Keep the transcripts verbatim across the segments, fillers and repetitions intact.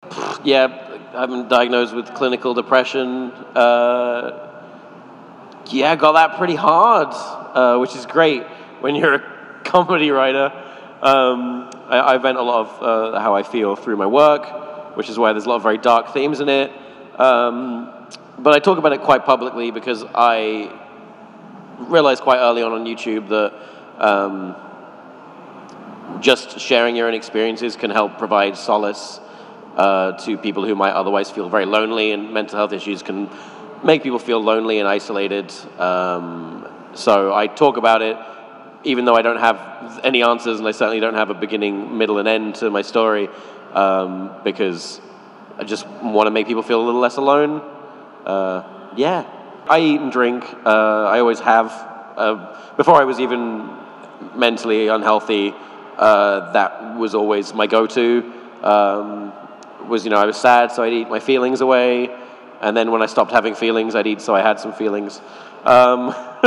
Yeah, I've been diagnosed with clinical depression. Uh, yeah, got that pretty hard, uh, which is great when you're a comedy writer. Um, I, I vent a lot of uh, how I feel through my work, which is why there's a lot of very dark themes in it. Um, but I talk about it quite publicly because I realized quite early on on YouTube that um, just sharing your own experiences can help provide solace uh, to people who might otherwise feel very lonely, and mental health issues can make people feel lonely and isolated. Um, so I talk about it, even though I don't have any answers, and I certainly don't have a beginning, middle, and end to my story, um, because I just want to make people feel a little less alone. Uh, yeah. I eat and drink. Uh, I always have. Uh, before I was even mentally unhealthy, uh, that was always my go-to. Um, was, you know, I was sad, so I'd eat my feelings away. And then when I stopped having feelings, I'd eat so I had some feelings. Um,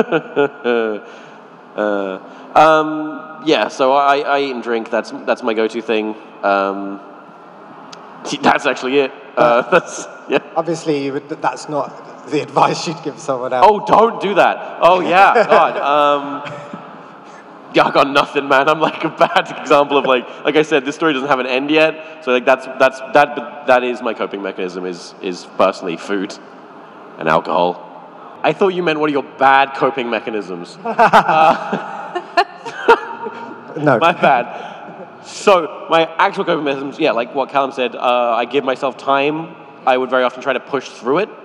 uh, um, yeah, so I, I eat and drink. That's that's my go-to thing. Um, that's actually it. Uh, that's yeah. Obviously, that's not the advice you'd give someone else. Oh, don't do that. Oh, yeah, God. Um, yeah, I got nothing, man. I'm like a bad example of like, like I said, this story doesn't have an end yet. So like that's that's that that is my coping mechanism. Is is personally food and alcohol. I thought you meant what are your bad coping mechanisms? uh, no, my bad. So my actual coping mechanisms, yeah, like what Kellam said. Uh, I give myself time. I would very often try to push through it.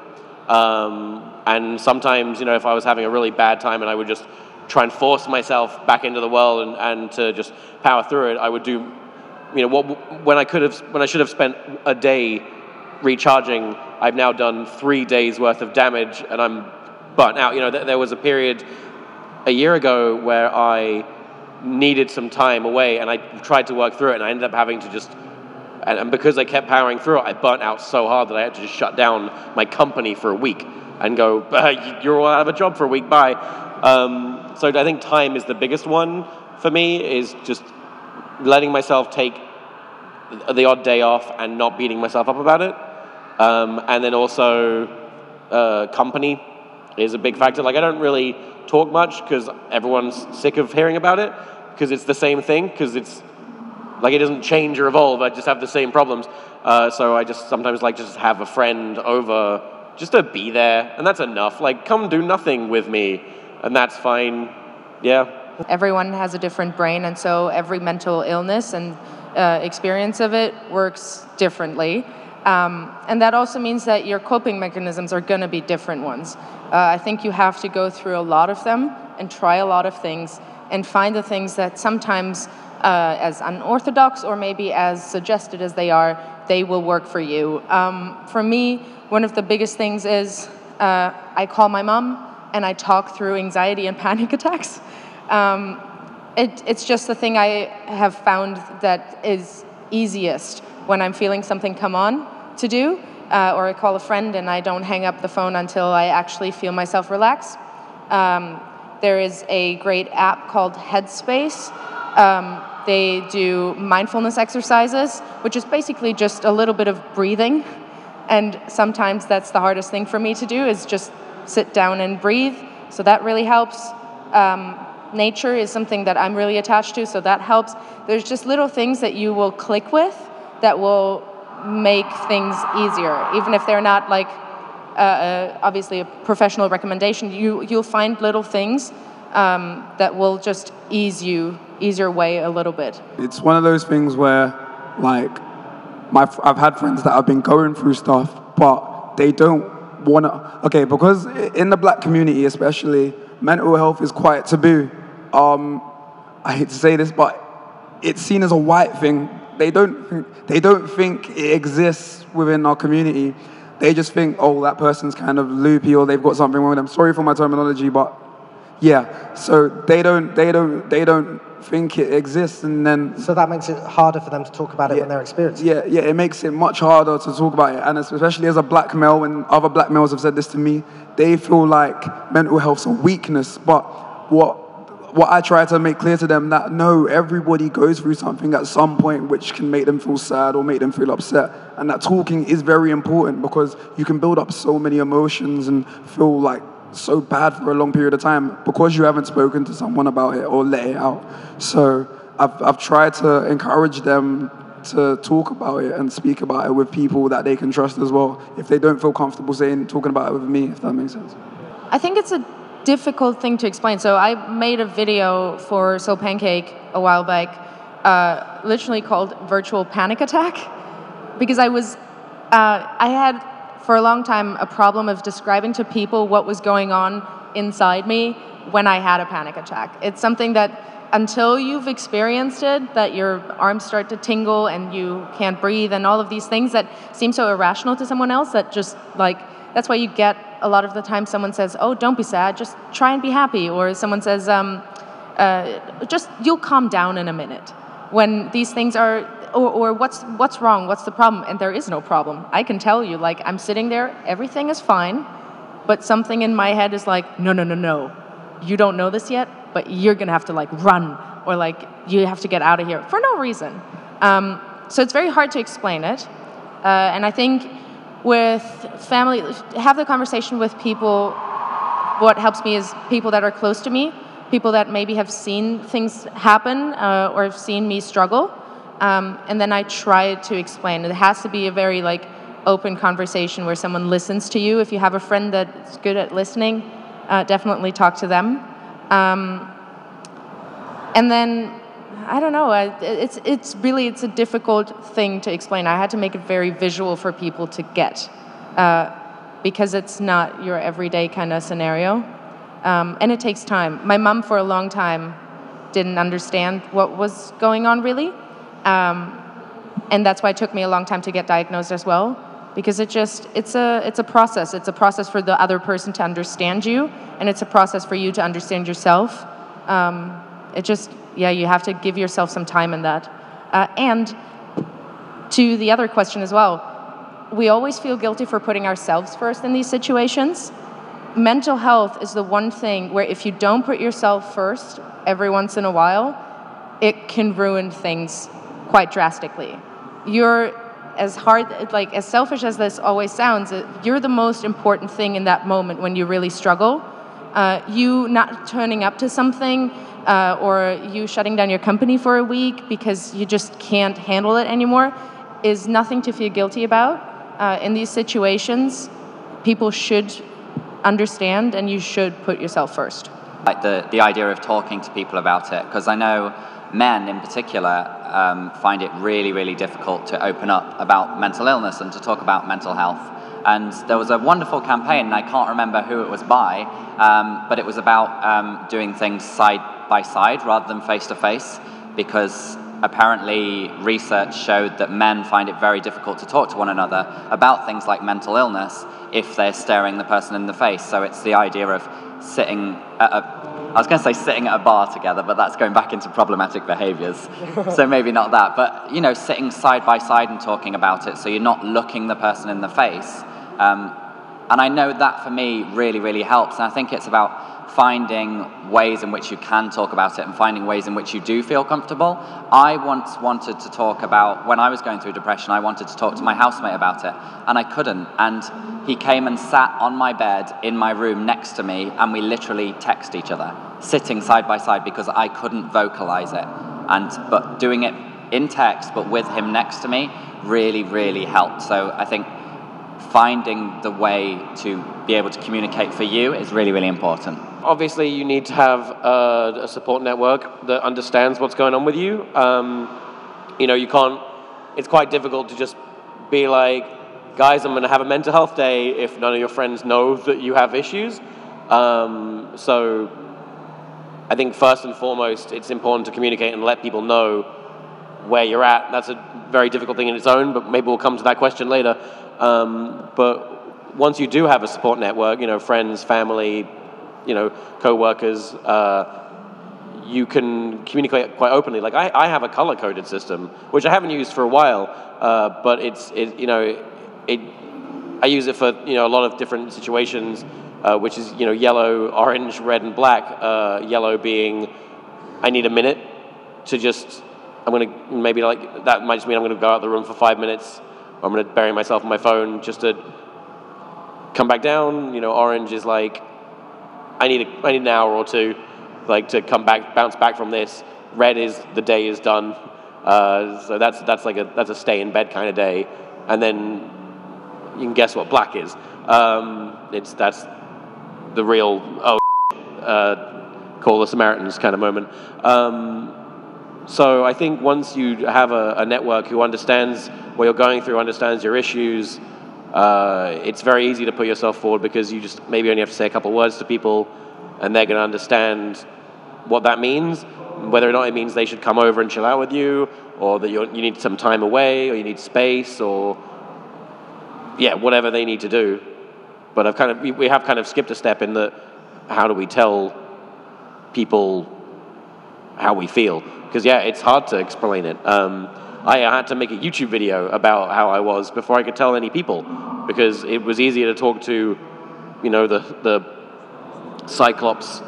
Um, and sometimes, you know, if I was having a really bad time and I would just try and force myself back into the world and, and to just power through it, I would do, you know, what, when I could have, when I should have spent a day recharging, I've now done three days worth of damage and I'm burnt out. You know, th- there was a period a year ago where I needed some time away and I tried to work through it and I ended up having to just, and, and because I kept powering through it, I burnt out so hard that I had to just shut down my company for a week and go, uh, you're all out of a job for a week, bye. Um, so I think time is the biggest one for me, is just letting myself take the odd day off and not beating myself up about it. Um, and then also uh, company is a big factor. Like I don't really talk much because everyone's sick of hearing about it because it's the same thing, because it's like it doesn't change or evolve. I just have the same problems. Uh, so I just sometimes like just have a friend over just to be there, and that's enough. Like, come do nothing with me, and that's fine. Yeah. Everyone has a different brain, and so every mental illness and uh, experience of it works differently. Um, and that also means that your coping mechanisms are going to be different ones. Uh, I think you have to go through a lot of them and try a lot of things and find the things that sometimes, uh, as unorthodox or maybe as suggested as they are, they will work for you. Um, for me, one of the biggest things is uh, I call my mom and I talk through anxiety and panic attacks. Um, it, it's just the thing I have found that is easiest when I'm feeling something come on to do, uh, or I call a friend and I don't hang up the phone until I actually feel myself relax. Um, there is a great app called Headspace. Um, they do mindfulness exercises, which is basically just a little bit of breathing. And sometimes that's the hardest thing for me to do, is just sit down and breathe. So that really helps. Um, nature is something that I'm really attached to, so that helps. There's just little things that you will click with that will make things easier, even if they're not like uh, uh, obviously a professional recommendation. You you'll find little things um, that will just ease you ease your way a little bit. It's one of those things where, like, my I've had friends that have been going through stuff, but they don't want to. Okay, because in the black community, especially, mental health is quite taboo. Um, I hate to say this, but it's seen as a white thing. They don't, they don't think it exists within our community. They just think, oh, that person's kind of loopy or they've got something wrong with them. Sorry for my terminology, but yeah. So they don't, they don't, they don't think it exists, and then. So that makes it harder for them to talk about it yeah, when they're experiencing it. Yeah, yeah, it makes it much harder to talk about it, and especially as a black male, and other black males have said this to me, they feel like mental health's a weakness. But what what I try to make clear to them that no, everybody goes through something at some point which can make them feel sad or make them feel upset, and that talking is very important because you can build up so many emotions and feel like so bad for a long period of time because you haven't spoken to someone about it or let it out. So I've, I've tried to encourage them to talk about it and speak about it with people that they can trust as well, if they don't feel comfortable saying, talking about it with me, if that makes sense. I think it's a difficult thing to explain. So I made a video for Soul Pancake a while back, uh, literally called Virtual Panic Attack, because I was, uh, I had for a long time a problem of describing to people what was going on inside me when I had a panic attack. It's something that until you've experienced it, that your arms start to tingle and you can't breathe and all of these things that seem so irrational to someone else, that just like, that's why you get a lot of the time someone says, oh, don't be sad, just try and be happy. Or someone says, um, uh, just, you'll calm down in a minute. When these things are, or, or what's, what's wrong, what's the problem? And there is no problem. I can tell you, like, I'm sitting there, everything is fine, but something in my head is like, no, no, no, no. You don't know this yet, but you're gonna have to like run, or like you have to get out of here for no reason. Um, so it's very hard to explain it. Uh, and I think with family, have the conversation with people. What helps me is people that are close to me, people that maybe have seen things happen uh, or have seen me struggle. Um, and then I try to explain. It has to be a very like open conversation where someone listens to you. If you have a friend that's good at listening, uh, definitely talk to them. Um, and then, I don't know, I, it's, it's really, it's a difficult thing to explain. I had to make it very visual for people to get, uh, because it's not your everyday kind of scenario. Um, and it takes time. My mom, for a long time, didn't understand what was going on, really. Um, and that's why it took me a long time to get diagnosed as well, because it just, it's a, it's a process. It's a process for the other person to understand you, and it's a process for you to understand yourself. Um, it just, yeah, you have to give yourself some time in that. Uh, and to the other question as well, we always feel guilty for putting ourselves first in these situations. Mental health is the one thing where if you don't put yourself first every once in a while, it can ruin things quite drastically. You're as hard, like as selfish as this always sounds, you're the most important thing in that moment when you really struggle. Uh, you not turning up to something, uh, or you shutting down your company for a week because you just can't handle it anymore is nothing to feel guilty about. Uh, in these situations, people should understand, and you should put yourself first. Like the, the idea of talking to people about it, because I know men in particular um, find it really, really difficult to open up about mental illness and to talk about mental health. And there was a wonderful campaign, and I can't remember who it was by, um, but it was about um, doing things side by side rather than face to face, because apparently research showed that men find it very difficult to talk to one another about things like mental illness if they're staring the person in the face. So it's the idea of sitting at a, I was going to say sitting at a bar together, but that's going back into problematic behaviors. So maybe not that, but you know, sitting side by side and talking about it so you're not looking the person in the face. Um, and I know that for me really, really helps. And I think it's about finding ways in which you can talk about it and finding ways in which you do feel comfortable. I once wanted to talk about, when I was going through depression, I wanted to talk to my housemate about it, and I couldn't. And he came and sat on my bed in my room next to me, and we literally text each other, sitting side by side, because I couldn't vocalize it. And but doing it in text, but with him next to me, really, really helped. So I think finding the way to be able to communicate for you is really, really important. Obviously, you need to have a, a support network that understands what's going on with you. Um, you know, you can't, it's quite difficult to just be like, guys, I'm going to have a mental health day if none of your friends know that you have issues. Um, so I think first and foremost, it's important to communicate and let people know where you're at. That's a very difficult thing in its own, but maybe we'll come to that question later. Um, but once you do have a support network, you know, friends, family, you know, co-workers, uh, you can communicate quite openly. Like I, I have a color-coded system, which I haven't used for a while, uh, but it's, it, you know, it, I use it for, you know, a lot of different situations uh, which is, you know, yellow, orange, red, and black. Uh, yellow being, I need a minute to just, I'm going to, maybe like, that might just mean I'm going to go out the room for five minutes, or I'm going to bury myself on my phone just to come back down. You know, orange is like, I need, a, I need an hour or two, like, to come back, bounce back from this. Red is, the day is done. Uh, so that's, that's like a, that's a stay in bed kind of day. And then you can guess what black is. Um, it's, that's the real, oh, uh, call the Samaritans kind of moment. Um, so I think once you have a, a network who understands what you're going through, understands your issues, uh, it's very easy to put yourself forward, because you just maybe only have to say a couple words to people, and they're going to understand what that means, whether or not it means they should come over and chill out with you, or that you're, you need some time away, or you need space, or yeah, whatever they need to do. But I've kind of, we have kind of skipped a step in the, how do we tell people how we feel? Because yeah, it's hard to explain it. Um, I had to make a YouTube video about how I was before I could tell any people, because it was easier to talk to, you know, the the Cyclops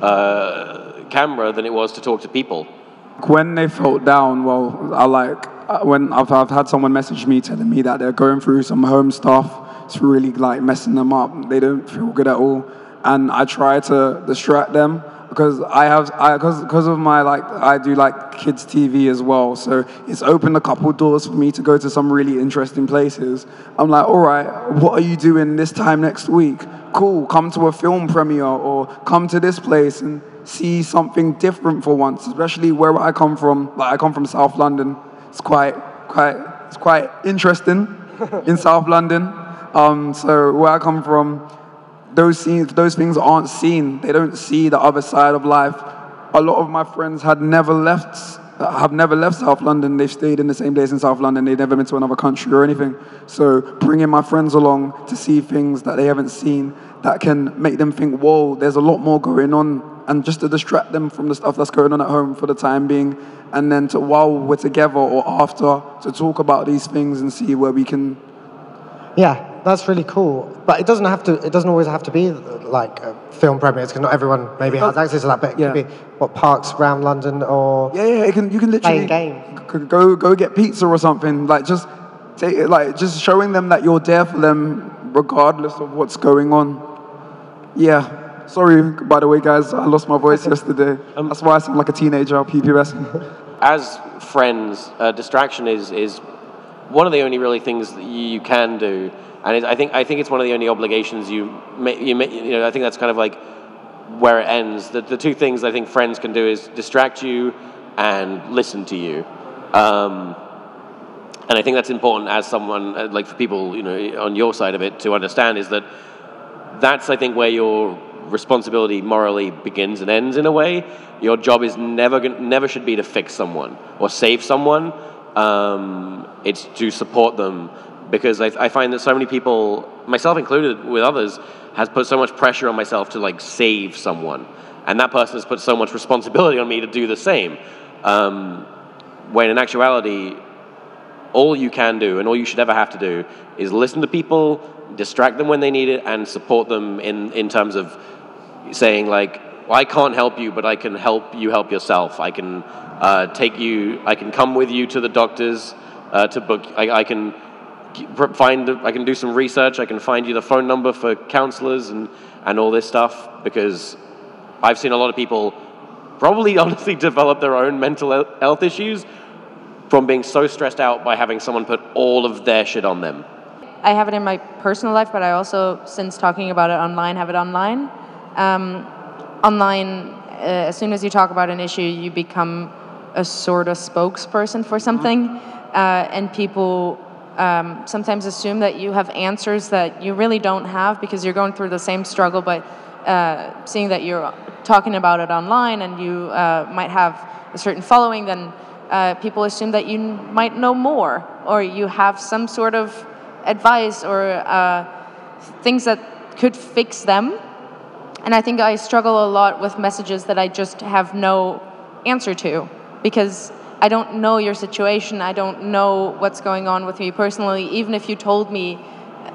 uh, camera than it was to talk to people. When they felt down, well, I like, when I've, I've had someone message me telling me that they're going through some home stuff, it's really like messing them up. They don't feel good at all. And I try to distract them, because I have, I, cause, cause of my, like, I do like kids T V as well. So it's opened a couple doors for me to go to some really interesting places. I'm like, all right, what are you doing this time next week? Cool, come to a film premiere, or come to this place and see something different for once, especially where I come from. Like, I come from South London. It's quite, quite, it's quite interesting in South London. Um, so where I come from, those scenes, those things aren't seen. They don't see the other side of life. A lot of my friends had never left, have never left South London. They've stayed in the same place in South London. They've never been to another country or anything. So bringing my friends along to see things that they haven't seen, that can make them think, whoa, there's a lot more going on, and just to distract them from the stuff that's going on at home for the time being, and then to, while we're together or after, to talk about these things and see where we can. Yeah, that's really cool. But it doesn't have to. It doesn't always have to be like a film premieres, because not everyone maybe has access to that. But it yeah. could be what, parks around London, or yeah, yeah. It can, you can literally playing games. Go go get pizza or something. Like just take it, like just showing them that you're there for them regardless of what's going on. Yeah. Sorry, by the way, guys. I lost my voice yesterday. Um, That's why I sound like a teenager. P P S. As friends, uh, distraction is is one of the only really things that you can do, and it, I think I think it's one of the only obligations you may, you may, you know. I think that's kind of like where it ends. The the two things I think friends can do is distract you and listen to you, um, and I think that's important as someone uh, like for people, you know, on your side of it to understand, is that that's I think where your responsibility morally begins and ends in a way. Your job is never gonna, never should be to fix someone or save someone. Um, it's to support them, because I, I find that so many people, myself included with others, has put so much pressure on myself to like save someone, and that person has put so much responsibility on me to do the same. Um, when in actuality, all you can do and all you should ever have to do is listen to people, distract them when they need it, and support them in, in terms of saying like, well, I can't help you, but I can help you help yourself. I can uh, take you, I can come with you to the doctors uh, to book, I, I can find, I can do some research, I can find you the phone number for counselors and, and all this stuff, because I've seen a lot of people probably honestly develop their own mental health issues from being so stressed out by having someone put all of their shit on them. I have it in my personal life, but I also, since talking about it online, have it online. Um, online, uh, as soon as you talk about an issue, you become a sort of spokesperson for something, uh, and people um, sometimes assume that you have answers that you really don't have, because you're going through the same struggle, but uh, seeing that you're talking about it online and you uh, might have a certain following, then uh, people assume that you might know more, or you have some sort of advice or uh, things that could fix them. And I think I struggle a lot with messages that I just have no answer to, because I don't know your situation. I don't know what's going on with me personally. Even if you told me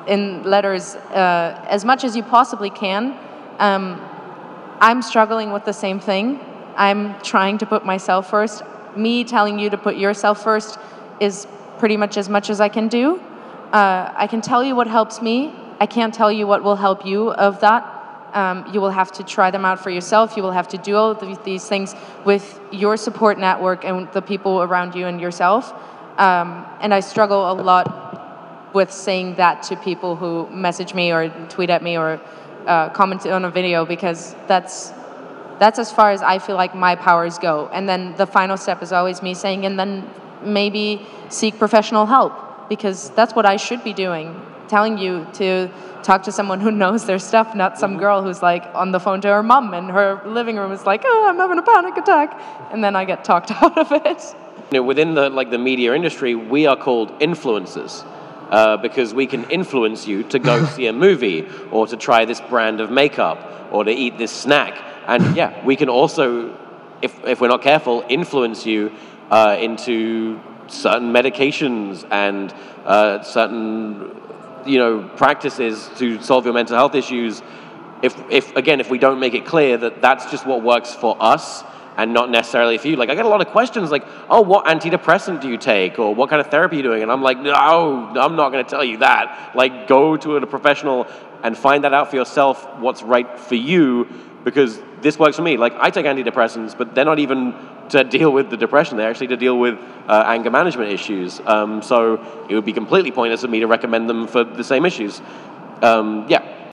in letters uh, as much as you possibly can. Um, I'm struggling with the same thing. I'm trying to put myself first. Me telling you to put yourself first is pretty much as much as I can do. Uh, I can tell you what helps me. I can't tell you what will help you of that. Um, you will have to try them out for yourself. You will have to do all of these things with your support network and the people around you and yourself. Um, and I struggle a lot with saying that to people who message me or tweet at me or uh, comment on a video, because that's that's as far as I feel like my powers go. And then the final step is always me saying, and then maybe seek professional help, because that's what I should be doing. Telling you to talk to someone who knows their stuff, not some girl who's like on the phone to her mom in her living room is like, oh, I'm having a panic attack, and then I get talked out of it. You know, within the like the media industry, we are called influencers uh, because we can influence you to go see a movie or to try this brand of makeup or to eat this snack. And yeah, we can also, if if we're not careful, influence you uh, into certain medications and uh, certain, you know, practices to solve your mental health issues. If, if again, if we don't make it clear that that's just what works for us and not necessarily for you. Like, I get a lot of questions like, oh, what antidepressant do you take? Or what kind of therapy are you doing? And I'm like, no, I'm not going to tell you that. Like, go to a professional and find that out for yourself, what's right for you, because this works for me. Like, I take antidepressants, but they're not even to deal with the depression. They're actually to deal with uh, anger management issues. Um, so it would be completely pointless of me to recommend them for the same issues. Um, yeah.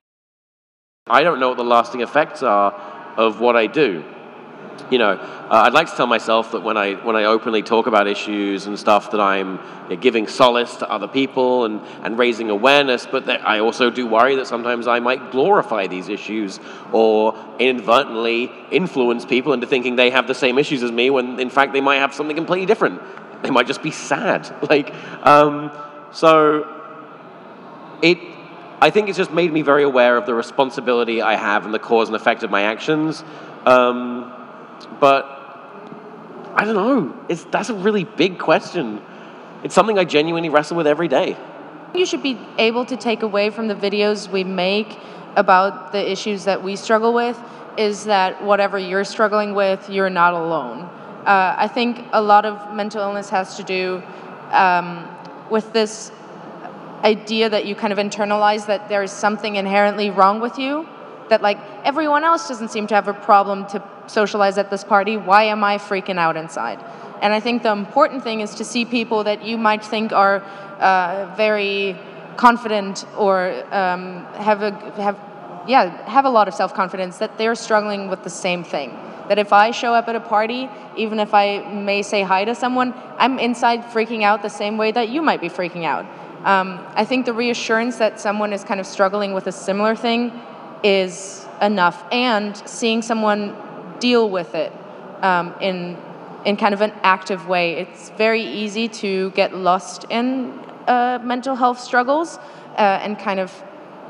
I don't know what the lasting effects are of what I do. You know, uh, I'd like to tell myself that when I when I openly talk about issues and stuff that I'm you know, giving solace to other people and, and raising awareness, but that I also do worry that sometimes I might glorify these issues or inadvertently influence people into thinking they have the same issues as me when in fact they might have something completely different. They might just be sad. Like, um, so it. I think it's just made me very aware of the responsibility I have and the cause and effect of my actions. Um, But I don't know. It's, that's a really big question. It's something I genuinely wrestle with every day. You should be able to take away from the videos we make about the issues that we struggle with is that whatever you're struggling with, you're not alone. Uh, I think a lot of mental illness has to do um, with this idea that you kind of internalize that there is something inherently wrong with you, that like everyone else doesn't seem to have a problem to socialize at this party. Why am I freaking out inside? And I think the important thing is to see people that you might think are uh, very confident or um, have a have yeah have a lot of self-confidence, that they're struggling with the same thing. That if I show up at a party, even if I may say hi to someone, I'm inside freaking out the same way that you might be freaking out. Um, I think the reassurance that someone is kind of struggling with a similar thing is enough, and seeing someone deal with it um, in in kind of an active way. It's very easy to get lost in uh, mental health struggles uh, and kind of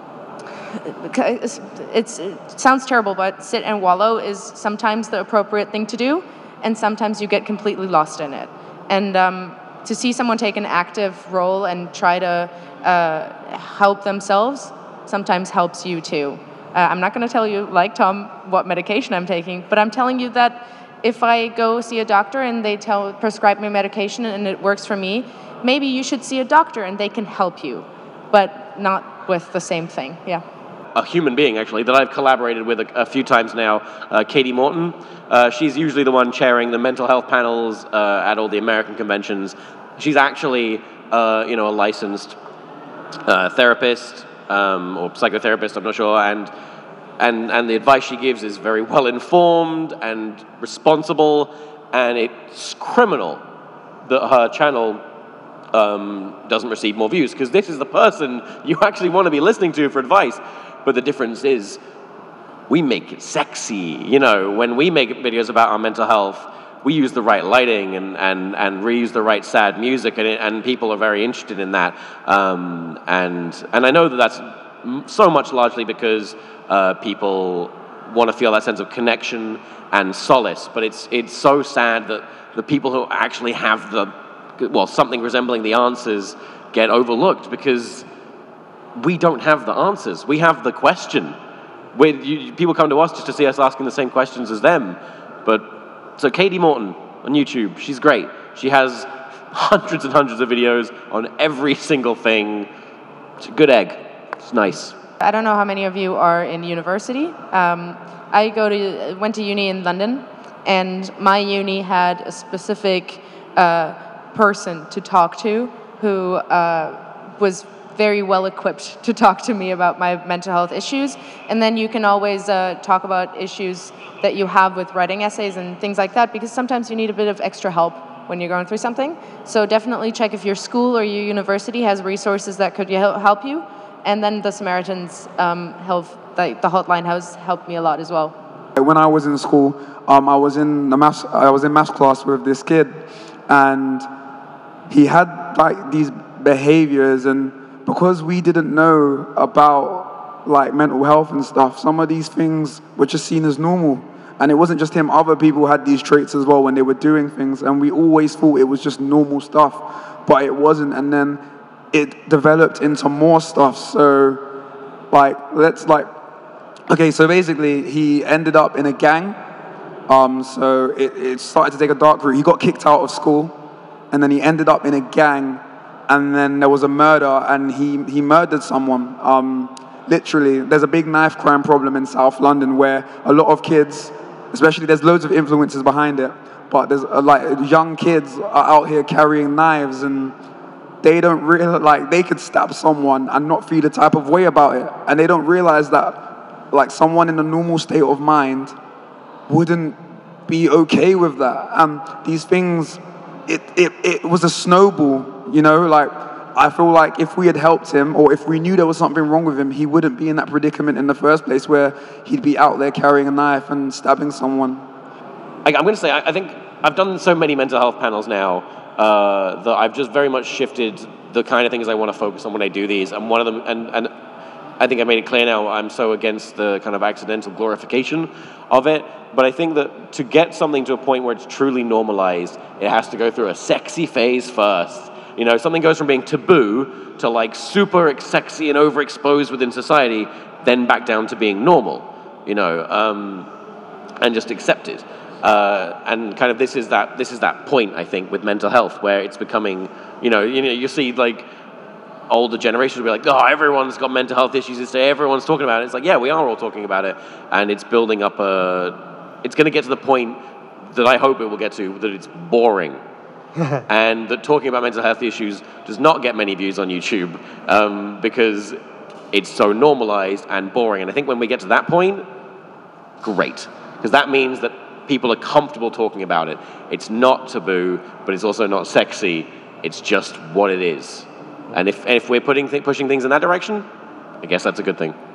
it's, it's it sounds terrible, but sit and wallow is sometimes the appropriate thing to do, and sometimes you get completely lost in it. And um, to see someone take an active role and try to uh, help themselves sometimes helps you too. Uh, I'm not going to tell you, like Tom, what medication I'm taking, but I'm telling you that if I go see a doctor and they tell prescribe me medication and it works for me, maybe you should see a doctor and they can help you, but not with the same thing. Yeah. A human being, actually, that I've collaborated with a, a few times now, uh, Katie Morton. Uh, she's usually the one chairing the mental health panels uh, at all the American conventions. She's actually, uh, you know, a licensed uh, therapist um, or psychotherapist, I'm not sure, and and and the advice she gives is very well informed and responsible, and it's criminal that her channel um, doesn't receive more views, because this is the person you actually want to be listening to for advice. But the difference is we make it sexy. You know, when we make videos about our mental health, we use the right lighting and, and, and reuse the right sad music, and, it, and people are very interested in that. Um, and, and I know that that's so much largely because uh, people want to feel that sense of connection and solace. But it's, it's so sad that the people who actually have the, well, something resembling the answers get overlooked, because we don't have the answers. We have the question. We're, you, people come to us just to see us asking the same questions as them. But so Katie Morton on YouTube, she's great. She has hundreds and hundreds of videos on every single thing. It's a good egg. It's nice. I don't know how many of you are in university. Um, I go to went to uni in London, and my uni had a specific uh, person to talk to who uh, was very well equipped to talk to me about my mental health issues. And then you can always uh, talk about issues that you have with writing essays and things like that, because sometimes you need a bit of extra help when you're going through something. So definitely check if your school or your university has resources that could help you. And then the Samaritans um, health, the, the hotline has helped me a lot as well. When I was in school, um, I was in the maths, I was in maths class with this kid, and he had like these behaviors, and because we didn't know about like mental health and stuff, some of these things were just seen as normal. And it wasn't just him, other people had these traits as well when they were doing things, and we always thought it was just normal stuff, but it wasn't. And then it developed into more stuff. So like, let's like, okay, so basically he ended up in a gang. Um, so it, it started to take a dark route. He got kicked out of school, and then he ended up in a gang, and then there was a murder, and he, he murdered someone. Um, literally, there's a big knife crime problem in South London where a lot of kids, especially there's loads of influences behind it, but there's uh, like young kids are out here carrying knives, and they don't really, like, they could stab someone and not feel a type of way about it. And they don't realize that, like, someone in a normal state of mind wouldn't be okay with that. And these things, it, it, it was a snowball, you know, like, I feel like if we had helped him, or if we knew there was something wrong with him, he wouldn't be in that predicament in the first place where he'd be out there carrying a knife and stabbing someone. I, I'm going to say, I, I think I've done so many mental health panels now uh, that I've just very much shifted the kind of things I want to focus on when I do these. And one of them, and, and I think I made it clear now, I'm so against the kind of accidental glorification of it. But I think that to get something to a point where it's truly normalized, it has to go through a sexy phase first. You know, something goes from being taboo to like super sexy and overexposed within society, then back down to being normal, you know, um, and just accepted. Uh, and kind of this is that this is that point, I think, with mental health, where it's becoming, you know, you know, you see like older generations will be like, oh, everyone's got mental health issues this day, everyone's talking about it. It's like, yeah, we are all talking about it, and it's building up a. It's going to get to the point that I hope it will get to, that it's boring. And that talking about mental health issues does not get many views on YouTube um, because it's so normalized and boring. And I think when we get to that point, great. Because that means that people are comfortable talking about it. It's not taboo, but it's also not sexy. It's just what it is. And if, and if we're putting th- pushing things in that direction, I guess that's a good thing.